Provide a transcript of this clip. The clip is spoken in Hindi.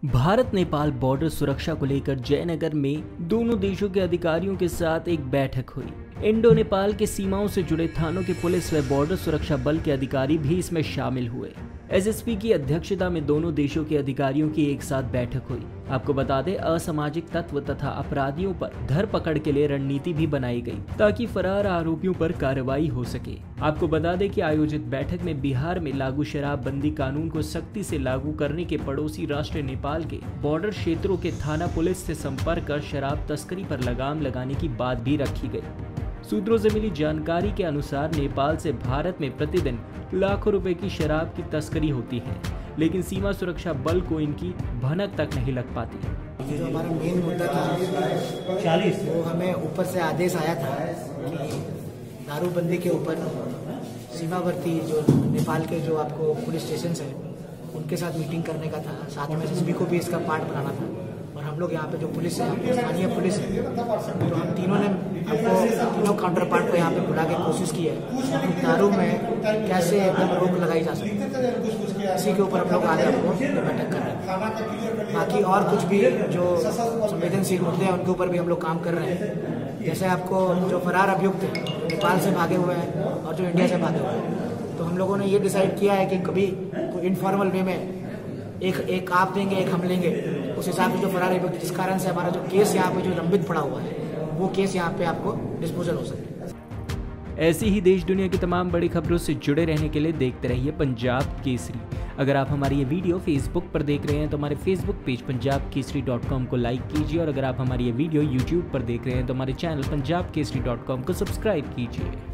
भारत नेपाल बॉर्डर सुरक्षा को लेकर जयनगर में दोनों देशों के अधिकारियों के साथ एक बैठक हुई। इंडो नेपाल के सीमाओं से जुड़े थानों के पुलिस व बॉर्डर सुरक्षा बल के अधिकारी भी इसमें शामिल हुए। एसएसपी की अध्यक्षता में दोनों देशों के अधिकारियों की एक साथ बैठक हुई। आपको बता दें, असामाजिक तत्व तथा अपराधियों पर धरपकड़ के लिए रणनीति भी बनाई गई ताकि फरार आरोपियों पर कार्रवाई हो सके। आपको बता दें कि आयोजित बैठक में बिहार में लागू शराबबंदी कानून को सख्ती से लागू करने के पड़ोसी राष्ट्र नेपाल के बॉर्डर क्षेत्रों के थाना पुलिस से संपर्क कर शराब तस्करी पर लगाम लगाने की बात भी रखी गई। सूत्रों से मिली जानकारी के अनुसार नेपाल से भारत में प्रतिदिन लाखों रुपए की शराब की तस्करी होती है, लेकिन सीमा सुरक्षा बल को इनकी भनक तक नहीं लग पाती। जो हमारा मेन मुद्दा था 40, वो हमें ऊपर से आदेश आया था कि दारूबंदी के ऊपर सीमावर्ती जो नेपाल के जो आपको पुलिस स्टेशन है उनके साथ मीटिंग करने का था। साथ में एसएसबी को भी इसका पार्ट बनाना था। और हम लोग यहाँ पे जो पुलिस है, स्थानीय पुलिस है, तो हम तीनों ने आपको तीनों काउंटर पार्ट को यहाँ पे बुला के कोशिश की है दारू में कैसे एकदम रोक लगाई जा सकती है। इसी के ऊपर हम लोग आगे आपको बैठक कर रहे हैं। बाकी और कुछ भी जो संवेदनशील मुद्दे हैं उनके ऊपर भी हम लोग काम कर रहे हैं। जैसे आपको जो फरार अभियुक्त है नेपाल से भागे हुए हैं और जो इंडिया से भागे हुए हैं, तो हम लोगों ने ये डिसाइड किया है कि कभी कोई इनफॉर्मल वे में एक आप देंगे, एक हम लेंगे। उस हिसाब से जो फरार अभियुक्त, जिस कारण से हमारा जो केस यहाँ पे जो लंबित पड़ा हुआ है वो केस यहाँ पे आपको डिस्पोजल हो सके। ऐसी ही देश दुनिया की तमाम बड़ी खबरों से जुड़े रहने के लिए देखते रहिए पंजाब केसरी। अगर आप हमारी ये वीडियो फेसबुक पर देख रहे हैं तो हमारे फेसबुक पेज punjabkesari.com को लाइक कीजिए, और अगर आप हमारी ये वीडियो यूट्यूब पर देख रहे हैं तो हमारे चैनल punjabkesari.com को सब्सक्राइब कीजिए।